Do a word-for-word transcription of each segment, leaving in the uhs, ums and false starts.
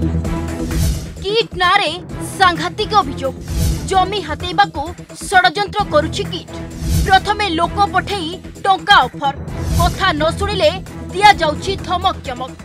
Kit नारे सांघातिक अभियोग जमी हातेबाकू षडयंत्र करुछि किट। प्रथमे लोक पठेई टंका ऑफर कथा न शुणिले दिया जाउछि धमक चमक।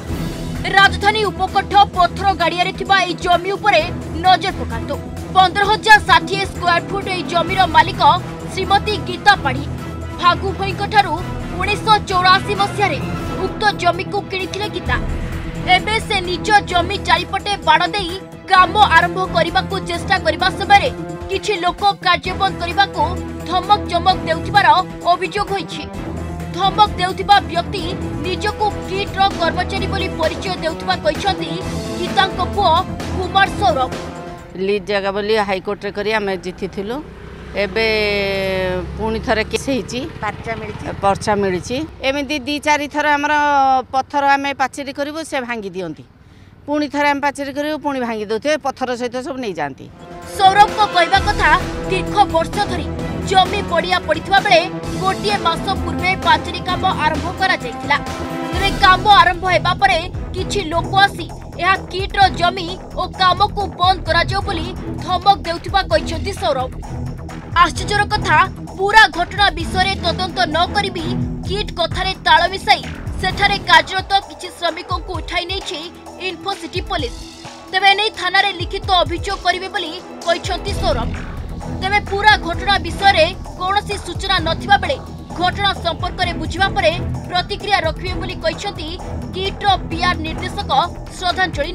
राजधानी उपकठ पत्थर गाड़िया थिबा एई जमी उपरे नजर पकांतु। पंद्रह हजार षाठी स्क्वायर फुट एई जमीर मालिक श्रीमती गीता पाढ़ी फागु भईठारू उन्नीस चौराशी मसीह उक्त जमी को किणिथिले गीता। एबे से निज जमी चारिपटे बाड़ देई काम आरंभ करने चेष्टा करने समय किछि लोक कार्य बंद करने को धमक चमक देउथिबार अभियोग होइछि। धमक देउथिबा व्यक्ति निजको किट रो कर्मचारी बोली परिचय देउथिबा कहिसंती गीतांको पुओ कुमार सौरभ। लीज जगह बोली हाईकोर्ट रे करी आमे जितिथिलु। एबे पुणी थरे केस हेची पर्चा मिलिछि पर्चा मिलिछि। एमिति दी चारि थर हमर पत्थर आमे पाचेरी करिवो से भांगी दियंती। पुणी थरे आमे पाचेरी करिवो पुणी भांगी दोथे पत्थर सहित सब नै जानती। सौरभ को कहबा कथा दीर्घ वर्ष धरी जमी पड़िया पड़िथिबा बेले गोटिए मास पूर्वे पाचेरी काम आरंभ करा जायतिला। तबे काम आरंभ हेबा परे किछि लोक आसी एहा किट रो जमी ओ काम को बंद करा जाओ बोली धमक देउथिबा कहिसंती सौरभ। आश्चर्यर कथा पूरा घटना विषय तदंत न करी किट कथारे ताल मिसाई सेठारे कार्यरत किछि श्रमिकों को उठाई नेछि इन्फोसिटी पुलिस। तेबे नै थाना रे लिखित अभियोग करिवे बोली कहिसंती सौरभ। तेबे पूरा घटना विषय कौनसी सूचना नथिबा बेले घटना संपर्क में बुझिबा परे प्रतिक्रिया रखिबे बोली कहिसंती किट रो पीआर निर्देशक श्रद्धांजलि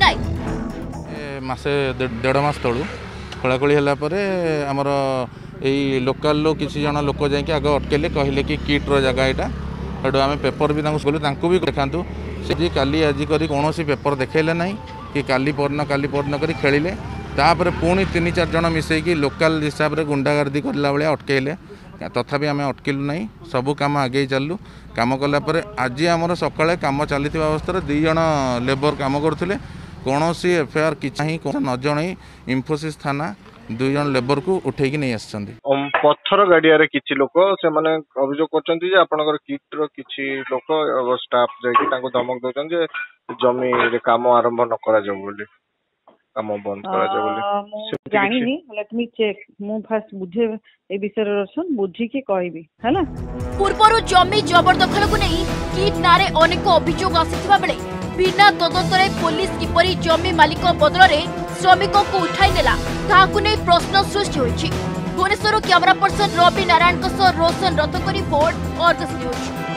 नायक। मासे डेढ़ मास तळु खोलाखोली होला परे हमर एई लोकल लो किसी जन लोक जाके आगे अटकेले कहले कि किट रो जगह एटा हेडो आमे पेपर भी तांको बोलू तांको भी देखांतु से जी काली आज करी कोनोसी पेपर देखेले नाही कि काली परन काली परन करी खेलिले तापर पुणी तीन चार जन मिसई कि लोकल हिसाब रे गुंडागर्दी करला बेले अटकेले तथापि आमे अटकिलु नाही। सबु काम आगे चलू काम कला परे आज हमर सकाळे काम चलीथिबा अवस्था दुई जन लेबर काम करथिले कोनोसी एफआईआर किछि न जणई इन्फोसिस थाना दुई जन लेबर को उठेकी नहीं आछंती। पत्थर गाड़िया रे किछि लोक से माने अभियोग करछंती जे आपनकर किट रो किछि लोक स्टाफ जाई ताको धमक दोछन जे जमी रे काम आरंभ न करा जाऊ बोली काम बंद करा जाऊ बोली जानि नी लेट मी चेक मु फर्स्ट बुझे ए विषय रसन बुझी के कहबी हैला। पूर्वरु जमी जबरदखल को नहीं किट नारे अनेक अभियोग आसिथिबा बेले बिना तदंतरे पुलिस किपरि जमी मालिक बदल रे श्रमिकों को उठाई नेला ताकु नै प्रश्न सृष्टि होइछि। भुवनेश्वर कैमरा पर्सन रवि नारायण रोशन रथ को रिपोर्ट अर्गस न्यूज।